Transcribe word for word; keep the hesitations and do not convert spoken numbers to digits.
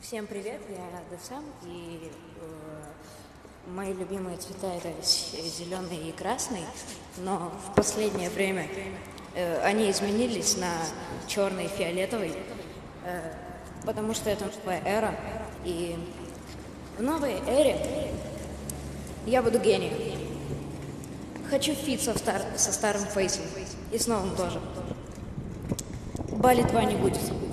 Всем привет, я Дэсам, и э, мои любимые цвета это зеленый и красный, но в последнее время э, они изменились на черный и фиолетовый, э, потому что это новая эра, и в новой эре я буду гением. Хочу фит со, стар, со старым фейсом, и с новым тоже. Бали два не будет.